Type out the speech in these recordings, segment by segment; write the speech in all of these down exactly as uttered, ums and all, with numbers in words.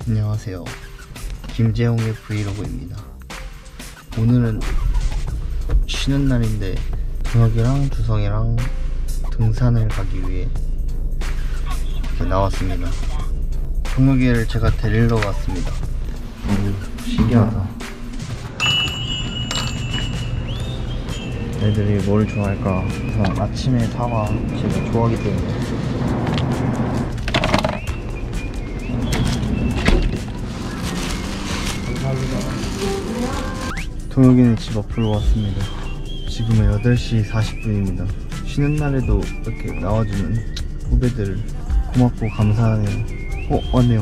안녕하세요, 김재홍의 브이로그입니다. 오늘은 쉬는 날인데 준혁이랑 주성이랑 등산을 가기 위해 이렇게 나왔습니다. 종혁이를 제가 데리러 왔습니다. 오, 신기하다. 애들이 뭘 좋아할까? 우선 아침에 사과 제가 좋아하기 때문에. 동혁이는 집 앞으로 왔습니다. 지금은 여덟 시 사십 분입니다 쉬는 날에도 이렇게 나와주는 후배들을 고맙고 감사하네요. 어? 왔네요.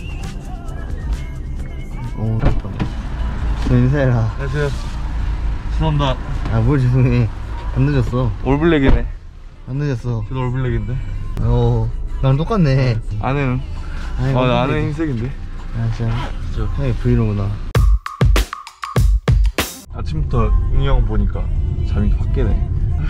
오, 잠깐만. 인사해라. 안녕하세요. 죄송합니다. 아, 뭘 죄송해. 안 늦었어. 올블랙이네. 안 늦었어. 저도 올블랙인데. 어, 나랑 똑같네. 안에는? 아니, 어, 안에 흰색인데. 아, 진짜. 저 형이 브이로그나. 아침부터 은희 형 보니까 잠이 확 깨네.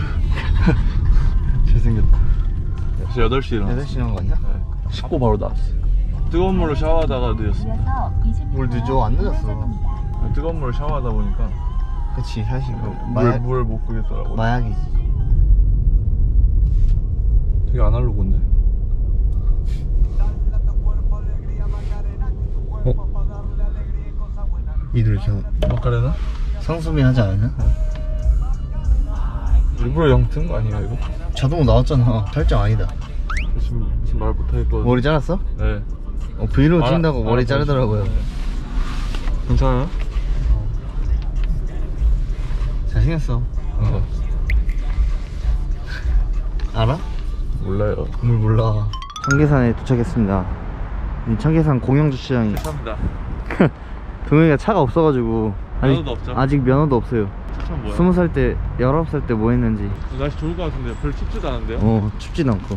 잘생겼다. 벌써 여덟 시 일어났어. 여덟 시 일어난 거 아니야? 네. 씻고 바로 나왔어. 뜨거운 물로 샤워하다가 늦었습니다. 뭘 늦어? 안 늦었어. 뜨거운 물로 샤워하다 보니까 그치, 사실 그 물, 물을 못 끄겠더라고. 마약이지. 되게 아날로그인데? 어? 이들 경 마카레나? 성수미 하지 않았냐? 일부러 영 튼 거 아니야 이거? 자동으로 나왔잖아. 설정 아니다. 지금, 지금 말 못하겠거든. 머리 잘랐어? 네. 어, 브이로그 알아- 찍는다고 머리 알아서 자르더라고요. 네. 괜찮아요? 잘생겼어. 어. 알아? 몰라요. 뭘 몰라. 청계산에 도착했습니다. 이 청계산 공영주차장이 감사합니다. 동영이가 차가 없어가지고 아직, 면허도 없죠? 아직 면허도 없어요. 차는 뭐야? 스무 살 때, 열아홉 살 때 뭐 했는지. 날씨 좋을 것 같은데 별로 춥지도 않은데요? 어, 춥지도 않고.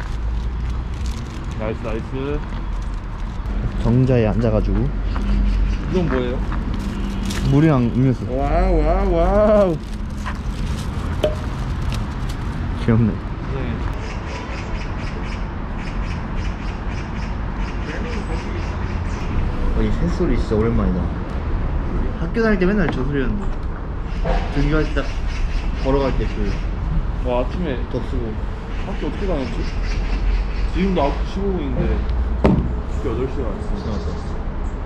나이스 나이스. 정자에 앉아가지고 이건 뭐예요? 물이랑 음료수. 와우 와우 와우. 귀엽네. 네. 어, 이 새소리 진짜 오랜만이다. 학교 다닐 때 맨날 저 소리였는데 등교할 때 딱 걸어갈 때 그 와 아침에 덥수고. 학교 어떻게 다녔지? 지금도 아홉 시 십오 분인데 학교 여덟 시에 왔어. 맞아.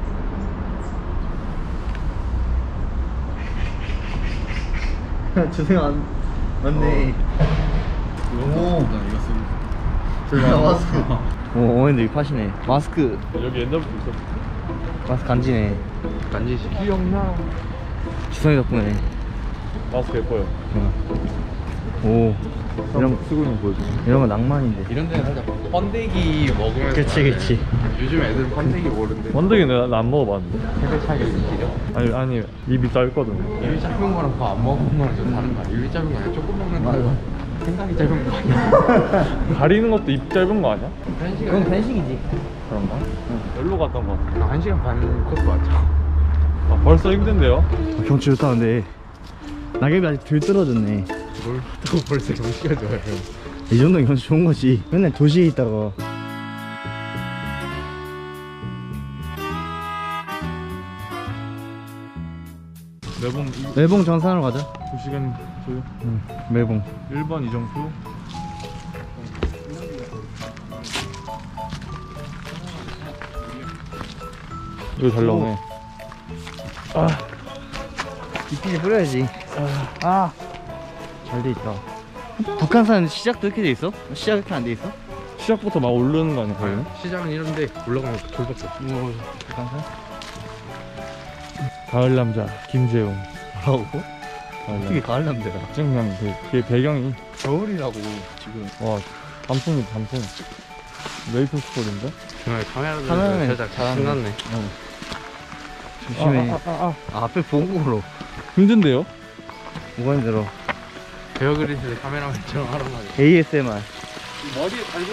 주세요. 안 맞네. 오, 이거 쓰고. 저 마스크. 오, 어머니들 이거 파시네. 마스크. 여기 옛날부터 있었어. 마스크 간지네. 간지시. 기억나. 주성이 덕분에. 마스크 예뻐요. 오, 이런 거 쓰고 있는 거 보여줘. 이런 거 낭만인데. 이런 데는 살짝 번데기 먹으면서. 그치 그치. 요즘 애들은 번데기 모르는데. 번데기는 안 먹어봤는데. 세배 차이가 있으시죠? 아니 아니 입이 짧거든. 입이 짧은 거랑 그거 안 먹은 거랑 좀 다른 거 아니야? 입이 짧은 거 아니야? 조금 먹는 거. 맞아. 생각이 짧은 거 아니야? 가리는 것도 입 짧은 거 아니야? 한 시간. 그건 편식이지. 그런가? 열로 갔던 거. 한 시간 반 코스 맞죠? 아 벌써 힘든데요? 아, 경치 좋다. 근데 낙엽이 아직 덜 떨어졌네. 뭘 또 벌써 경치가 좋아요. 이 정도는 경치 좋은 거지. 맨날 도시에 있다가. 매봉 매봉 정산으로 가자. 두 시간 소요. 응, 매봉. 일 번 이정수. 이거 잘 나오네. 아, 이쁘게 뿌려야지. 아, 잘 돼 있다. 북한산 시작도 이렇게 돼 있어? 시작 이렇게 안 돼 있어? 시작부터 막 오르는 거 아니야? 거기는? 시장은 이런데 올라가면 돌밖에 없어. 뭐 북한산? 가을 남자 김재용. 뭐라고? 가을 어떻게 남자. 가을 남자가? 그냥 그, 그 배경이 겨울이라고 지금. 와 단풍이 단풍. 메이플 스토리인데? 정말 카메라도 카메라는 살짝 잘하네. 신났네. 어. 조심해. 아, 아, 아, 아. 아, 앞에 보고 걸어. 힘든데요? 뭐가 힘들어? 베어 그릴스 카메라맨처럼 하란 말이야. 에이에스엠알. 머리에 달고.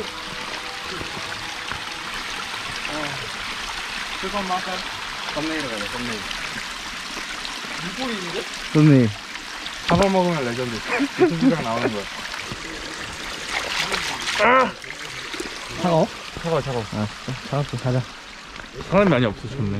그건 맞아. 썸네일로 가자, 썸네일. 이꼴인데? 좋네. 사과 먹으면 레전드. 유튜브랑 나오는 거야. 차가워? 차가워 차가워. 아, 진짜? 차갑게 가자. 사람이 많이 없어 좋네.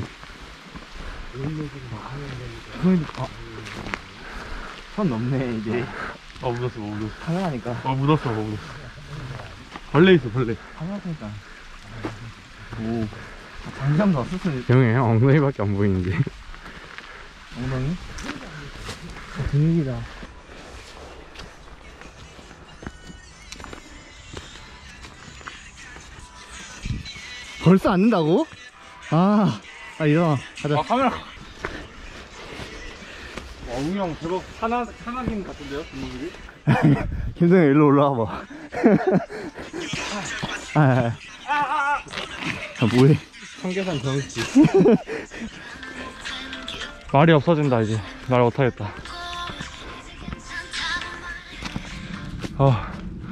아, 선 넘네 이제. 아 묻었어 묻었어. 카메라니까. 아 묻었어 묻었어. 벌레 있어 벌레. 카메라니까. 오. 장갑도 없었으면 형이 형 엉덩이밖에 안 보이는데. 엉덩이? 아, 분위기다. 벌써 앉는다고? 아, 아 일어나. 가자. 아 카메라. 와 웅이 형 대박 산악 산악인 같은데요 뒷모습이? 김성현 일로 올라와 봐. 아, 아, 아. 아, 뭐해? 청계산 정치. 말이 없어진다 이제. 말 못하겠다. 아.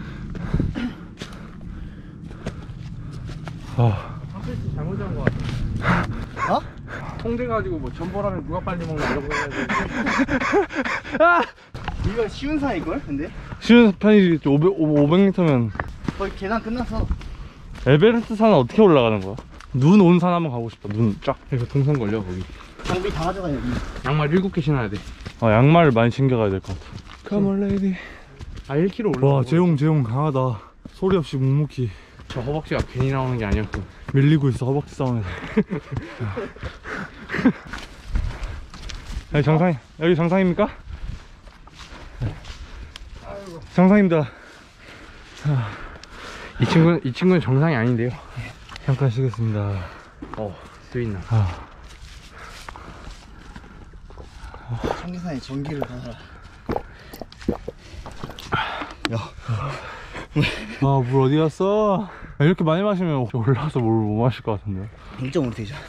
아. 잘못 잡은 거 같아. 어? 통대 가지고 뭐 전보라면 누가 빨리 먹나 이런 거 해야지. 이거 쉬운 산일걸? 근데? 쉬운 편이지. 오백, 오백 미터면 거의 계단 끝났어. 에베레스트 산은 어떻게 올라가는 거야? 눈 온 산 한번 가고 싶다. 눈 쫙. 이거 동선 걸려 거기. 장비 다 가져가야 돼. 양말 일곱 개 신어야 돼. 아 양말을 많이 챙겨가야 될 것 같아. Come on lady. 아 일 킬로미터 올라. 와 재용 재용 강하다. 소리 없이 묵묵히 저 허벅지가 괜히 나오는 게 아니었고. 밀리고 있어 허벅지 싸움에서. 여기 정상 여기 정상입니까? 정상입니다. 이 친구는 이 친구는 정상이 아닌데요. 잠깐 쉬겠습니다. 어, 쓰있나. 아, 청계산에 전기를 받아라. 아, 물 어디 갔어? 아, 이렇게 많이 마시면 올라와서 물 못 마실 것 같은데. 영 점 오로 되죠.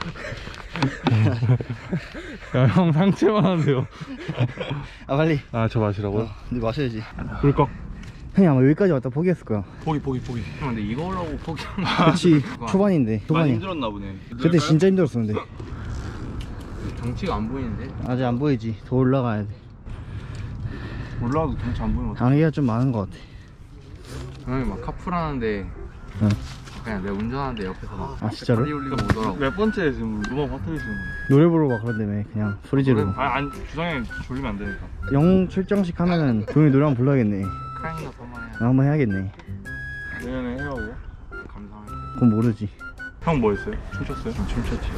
야, 형 상체만 하는데요. 아 빨리. 아, 저 마시라고요? 어, 근데 마셔야지. 꿀꺽. 형이 아마 여기까지 왔다 포기했을 거야. 포기, 포기, 포기. 형 근데 이거 올라고 포기한 거. 그렇지. 초반인데. 많이 초반이야. 힘들었나 보네. 그때 진짜 힘들었었는데. 정치가 안 보이는데. 아직 안 보이지. 더 올라가야 돼. 올라와도 경치 안 보이면 어떡해. 장애가 좀 많은 것 같아. 형이 막 카풀하는데 응. 그냥 내가 운전하는데 옆에서 막 아, 진짜로? 다리 올리고 오더라고. 몇 번째 지금 음악 퍼뜨리시는 거예요? 노래 부르고 막 그런다며. 그냥 소리 지르고. 아, 안, 주상이 졸리면 안 되니까. 영웅 출정식 하면은 조용히 노래 한번 불러야겠네. 크라잉가 서만해. 나 한번 해야겠네. 내년에 해요. 감사합니다. 그건 모르지. 형 뭐 했어요? 춤췄어요? 춤췄지.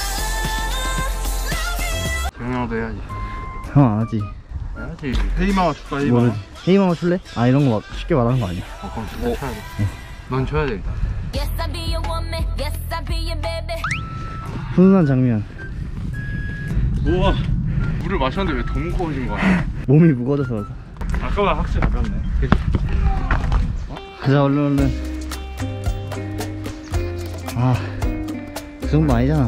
재영 형도 해야지. 형 안 하지. 해야지. 헤이마마 출까 헤이마마? 모르지. 헤이마마 출래? 아 이런 거 막 쉽게 말하는 거 아니야. 어, 그럼 진짜 쳐야 돼. 넌 쳐야 돼. Yes, I be your woman. Yes, I be your baby. 훈훈한 장면. 우와. 물을 마셨는데 왜 더 무거워진 거야? 몸이 무거워져서. 아까보다 확실히 가볍네. 그치? 가자 얼른 얼른. 아, 그 정도 아니잖아.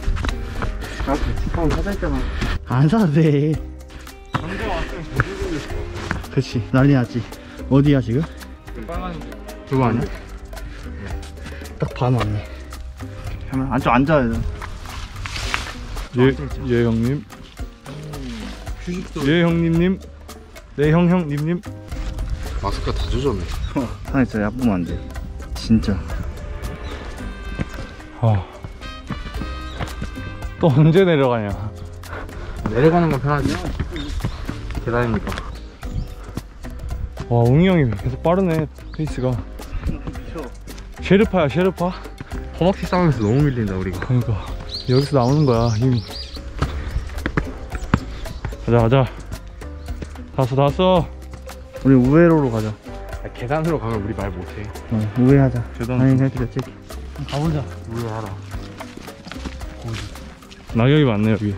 형 사자 있잖아. 안 사도 돼. 당장 왔으면 조심히 그치, 난리 났지. 어디야 지금? 빨간 그거 아니야? 딱 반 왔네. 그러면 안쪽 앉아야 돼. 예, 예 형님. 예 형님님. 네 형 형님님. 마스크가 다 젖었네. 산에 진짜 얕보면 안 돼. 진짜. 아. 또 언제 내려가냐? 내려가는 건 편하지. 계단이니까. 와 웅이 형이 계속 빠르네 페이스가. 쉐르파야 쉐르파. 허벅지 싸움에서 너무 밀린다 우리가. 그러니까 여기서 나오는 거야 힘이. 가자 가자. 다 왔어 다 왔어. 우리 우회로로 가자. 야, 계단으로 가면 우리 말 못해. 어, 우회하자. 계단 아니, 좀- 그냥 기다, 가보자. 우리 알아. 낙엽이 많네 여기.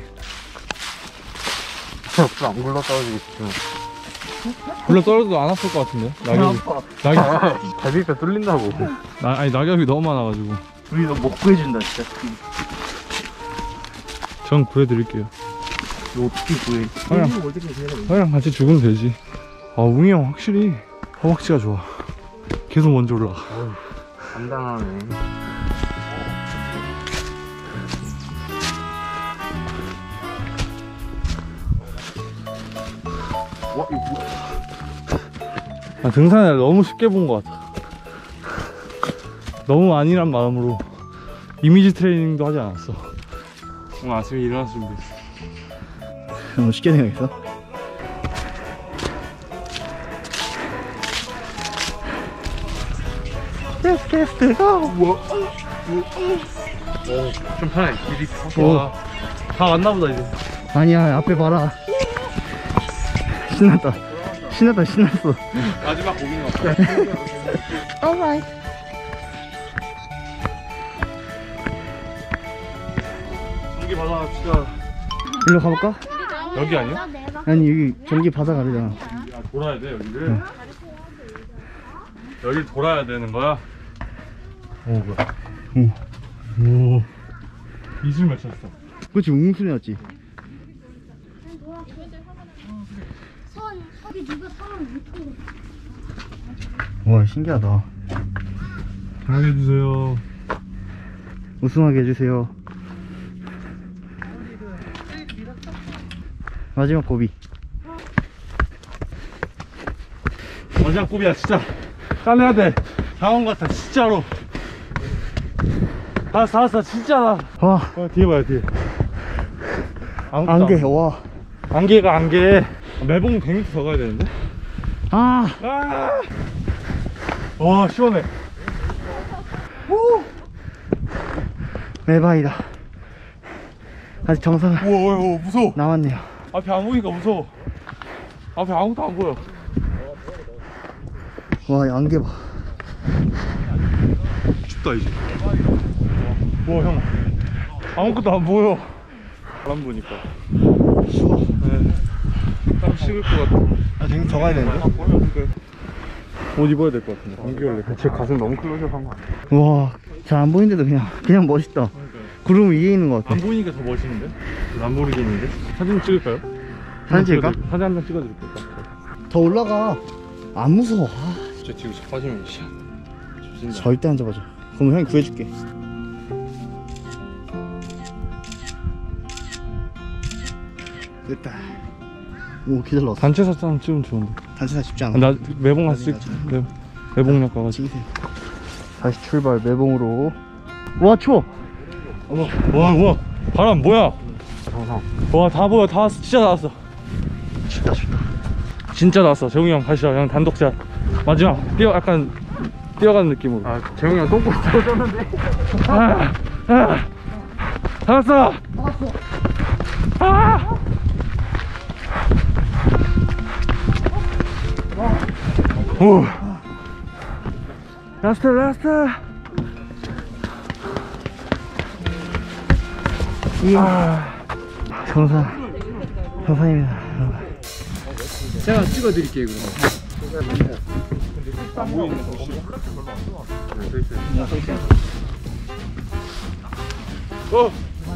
안 굴러 떨어지고 싶으면. 불러 떨어져도 안 아플 것 같은데 낙엽이. 낙엽 갈비뼈 뚫린다고. 나, 아니 낙엽이 너무 많아가지고. 우리 너 못 구해준다, 진짜. 전 구해드릴게요. 너 어떻게 구해? 형이랑, 형이랑 같이 죽으면 되지. 아 웅이 형 확실히 허벅지가 좋아. 계속 먼저 올라가. 간단하네. 와 이거 뭐야? 아, 등산을 너무 쉽게 본 것 같아. 너무 아니란 마음으로 이미지 트레이닝도 하지 않았어. 오늘 아침에 일어났을 준비. 너무 쉽게 생각했어? 좀 편해. 길이 오. 다 왔나 보다 이제. 아니야, 앞에 봐라. 신났다. 신났다, 신났어. 마지막 고민 같아. alright. 전기 받아 갑시다. 일로 가볼까? 여기 아니야? 아니, 여기 전기 바다 가르잖아. 아, 돌아야 돼 여기를. 응. 여기를 돌아야 되는 거야. 오 뭐야? 응. 오. 이슬 맺혔어. 그렇지, 웅순이 왔지. 선, 저기 누가 사람 못하고. 와, 신기하다. 잘하게 해주세요. 우승하게 해주세요. 마지막 고비. 마지막 고비야 진짜. 까내야 돼. 당한 것 같아 진짜로. 알았어 알았어 진짜다. 와, 어, 뒤에 봐요 뒤에. 아무것도 안개, 안- 와. 안개가 안개. 매봉 백 미터 더 가야 되는데. 아, 아! 와 시원해. 매바이다. 아직 정상 우와 우와 우와 무서워. 남았네요. 앞에 안 보니까 무서워. 앞에 아무것도 안 보여. 와, 이 안개 봐. 춥다 이제. 우와 형 아무것도 안 보여. 바람 부니까 추워. 네. 땀 식을 것 같아. 아, 지금 더 가야 되는데? 옷 입어야 될 것 같은데. 감기걸려. 제 가슴 너무 클로즈업한 거 같아. 와, 잘 안 보이는데도 그냥 그냥 멋있다. 구름 위에 있는 것 같아. 안 보이니까 더 멋있는데? 람보르기니인데? 사진 찍을까요? 사진 찍을까? 찍어드릴- 사진 한 장 찍어드릴게요. 더 올라가. 안 무서워. 아, 진짜 뒤로 자빠지면 씨. 좋습니다. 절대 안 잡아줘. 그럼 형이 구해줄게. 됐다. 오, 기다렸어 단체 사진 찍으면 좋은데. 단체사 쉽지 않아. 나 매봉 가서 찍. 나중에 매, 매봉역 가가지고. 찍으세요. 다시 출발. 매봉으로. 와, 추워. 와, 와, 바람 뭐야? 와, 다 보여, 다 왔어, 진짜 다 왔어. 춥다, 춥다. 진짜 다 왔어. 재웅이 형 가시죠. 형 단독샷. 마지막 뛰어, 약간 뛰어가는 느낌으로. 아 재웅이 형 똥꼬 떨어졌는데. 아, 아, 다 왔어. 아! 오, 라스트, 라스트. 이야. 정상. 정상입니다. 제가 찍어드릴게요 그러면. 어.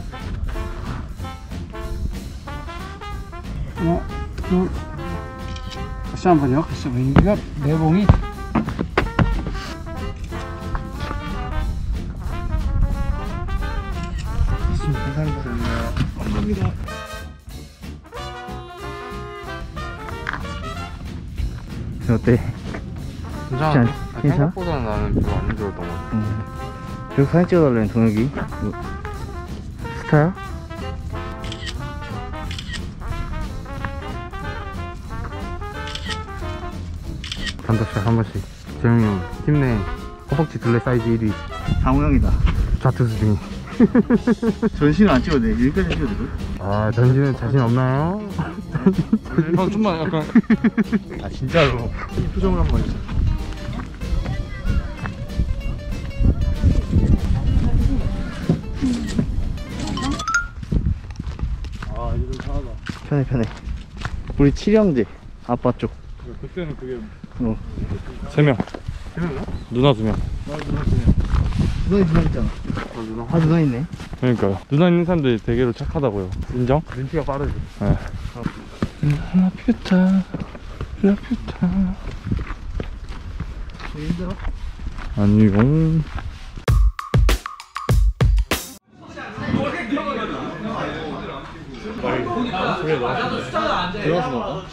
어, 둘. 다시 한번요. 다시 한번. 이거 내봉이. 감사합니다. 어때? 괜찮아. 괜찮아? 아, 괜찮아? 생각보다는 나는 별로 안 힘들었던 것 같아. 응. 여기 사진 찍어달라는 동혁이. 뭐, 스타야? 단독샷 한 번씩. 재웅이 형 팀 내 허벅지 둘레 사이즈 일 위. 장우형이다. 좌투수 중에. 전신은 안 찍어도 돼. 여기까지 찍어도 돼. 아 전지는 자신 없나요? 형 좀만 약간. 아, 진짜로. 표정을 한번 해주세요. 아 이거 좀 편하다. 편해, 편해. 우리 칠형제. 아빠 쪽. 그때는 그게 어. 세 명. 누나 두 명. 누나 누나 있잖아. 아, 누나 있네. 그러니까요. 누나 있는 사람들이 대개로 착하다고요. 인정? 눈치가 빠르지. 네. 라퓨타, 라퓨타. 힘들어? 안녕. 들어가서 먹어.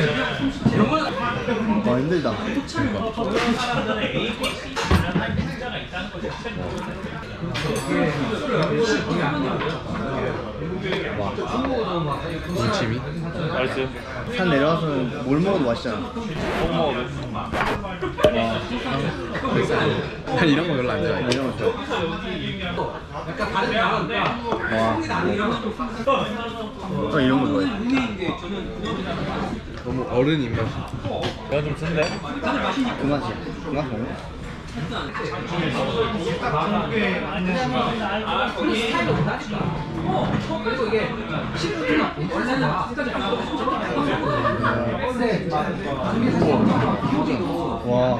와, 힘들다. 무침이? 맛있어요? 산 내려와서는 뭘 먹어도 맛있잖아. 꼭 먹어도 난 이런 거 별로 안 좋아해. 이런 것도. 와. 어, 이런 거 좋아해. 너무 어른 입맛. 내가 좀 쓴데? 그 맛이야. 그 맛 먹네. 와.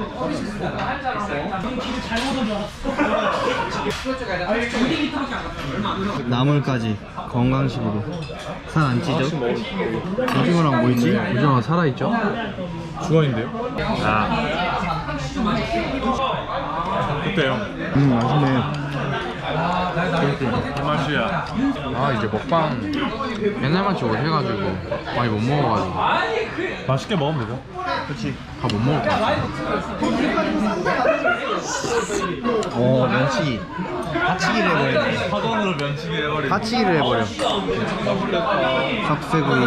나물까지 건강식으로 살 안 찌죠? 오징어랑 뭐 있지? 오징어가 살아있죠? 주원인데요? 아 어때요? 음, 맛있네. 이 맛이야. 아 이제 먹방 옛날같이 오래 해가지고 많이 못 먹어가지고 맛있게 먹으면 되죠. 그렇지. 다 못 먹을 것 같아. 어, 면치기. 파치기를 해버리네. 사전으로 면치기 해버리고. 파치기를 해버려. 석쇠구이,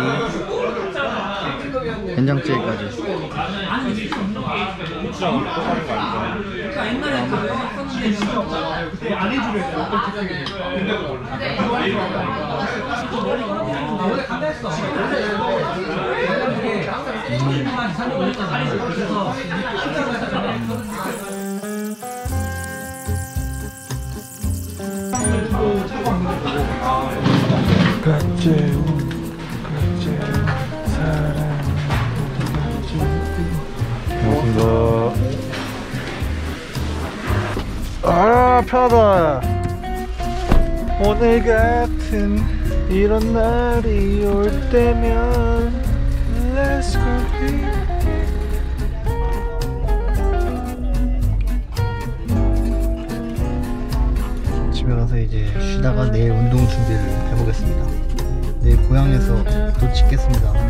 된장찌개까지. 그렇지 그렇지 사랑 고맙습니다. 아 편하다. 오늘 같은 이런 날이 올 때면 Let's go be. 집에 가서 이제 쉬다가 내일 운동 준비를 해보겠습니다. 내일 고향에서 또 찍겠습니다.